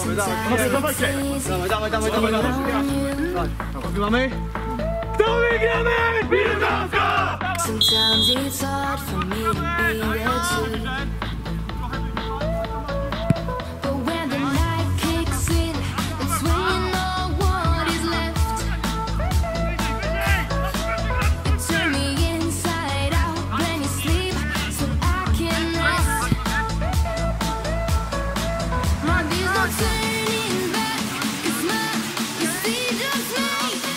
Mamy? Kto wygramy? Piłkarska! Sometimes it's hard for me to be there too. But when the night kicks in, it's when you know what is left. You turn me inside out when you sleep, so I can rest. My days not turning back, it's not, you see just me.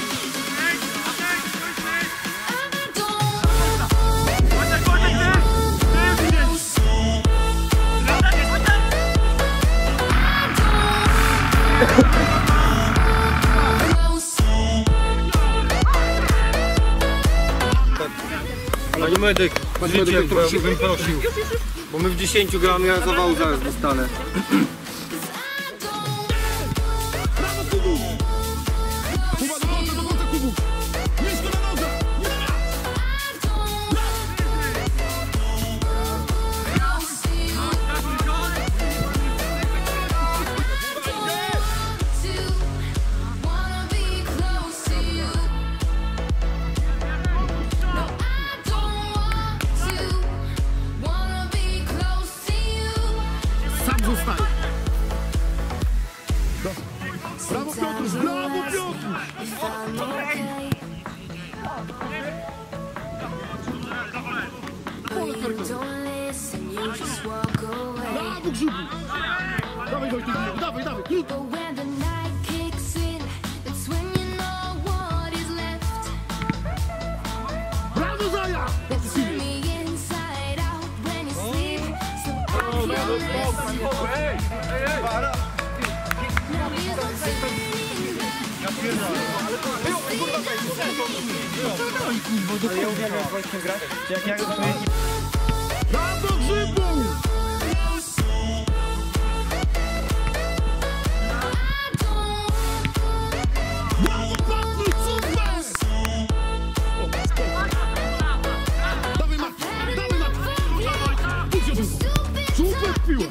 Panie medyk, życie, bym prosił, bo my w 10 gramy, ja zawału zaraz dostanę. Brawo Piotruś, brawo Piotruś! Brawo Grzybu! Dawaj Wojtek, dawaj, dawaj, krótko! Brawo Zaja! Ja uwielbiam właśnie grać, jak Brawo Grzybu! Brawo Patryk, super! Dawaj Marcin, dawaj Marcin! Super piła!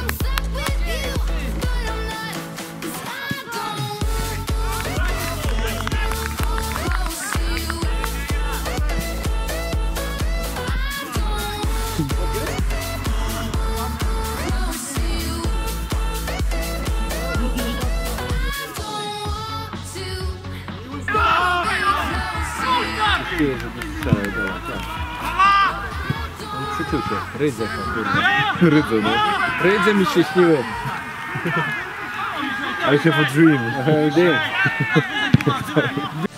Przytył się, rydze to kurde. Rydze, no. Rydze mi się śniły. I have a dream.